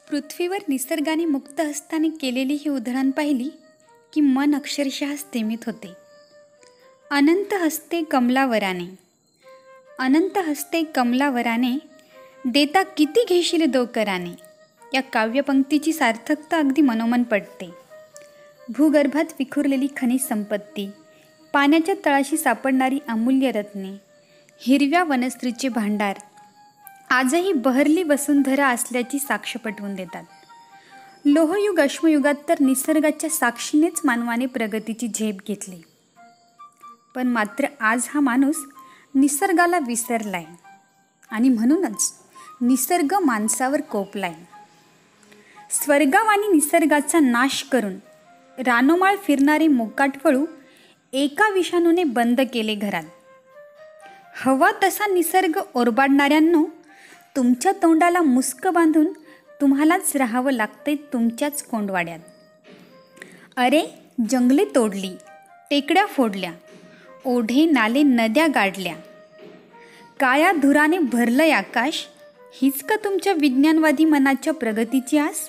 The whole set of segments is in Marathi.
पृथ्वीवर निसर्गाने मुक्त हस्ताने केलेली ही उधळण पाहिली की मन अक्षरशः स्तिमित होते. अनंत हस्ते कमलावराने, अनंत हस्ते कमलावराने, देता किती घेशील दोकराने. या काव्यपंक्तीची सार्थकता अगदी मनोमन पडते. भूगर्भात विखुरलेली खनिज संपत्ती, पाण्याच्या तळाशी सापडणारी अमूल्य रत्ने, हिरव्या वनस्त्रीचे भांडार आजही बहरली वसुंधरा असल्याची साक्ष पटवून देतात. लोहयुग अश्मयुगात तर निसर्गाच्या साक्षीनेच मानवाने प्रगतीची झेप घेतली. पण मात्र आज हा माणूस निसर्गाला विसरलाय आणि म्हणूनच निसर्ग माणसावर कोपलाय. स्वर्गावानी निसर्गाचा नाश करून रानोमाळ फिरणारे मोकाटवळू एका विषाणूने बंद केले घरात. हवा तसा निसर्ग ओरबाडणाऱ्यांनो, तुमच्या तोंडाला मुस्क बांधून तुम्हालाच राहावं लागतंय तुमच्याच कोंडवाड्यात. अरे जंगले तोडली, टेकड्या फोडल्या, ओढे नाले नद्या गाडल्या, काळ्या धुराने भरलंय आकाश, हीच का तुमच्या विज्ञानवादी मनाच्या प्रगतीची आस.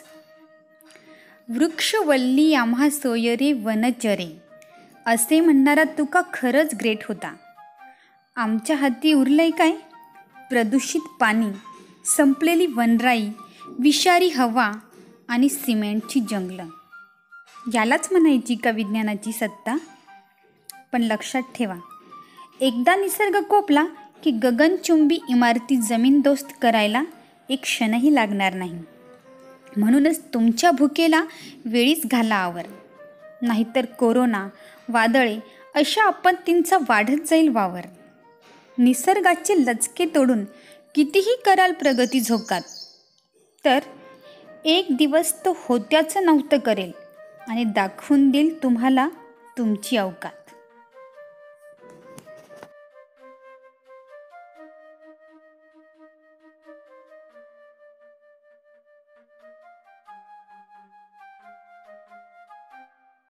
वृक्षवल्ली आम्हा सोयरे वनचरे, असे म्हणणारा तुका खरंच ग्रेट होता. आमच्या हाती उरलंय काय? प्रदूषित पाणी, संपलेली वनराई, विषारी हवा आणि सिमेंटची जंगलं. यालाच म्हणायची का विज्ञानाची सत्ता? पण लक्षात ठेवा, एकदा निसर्ग कोपला की गगनचुंबी इमारती जमीनदोस्त करायला एक क्षणही लागणार नाही. म्हणूनच तुमच्या भुकेला वेळीच घाला आवर, नाहीतर कोरोना, वादळे अशा आपत्तींचा वाढत जाईल वावर. निसर्गाचे लचके तोडून कितीही कराल प्रगती झोकात, तर एक दिवस तो होत्याचं नव्हतं करेल आणि दाखवून देईल तुम्हाला तुमची अवकात.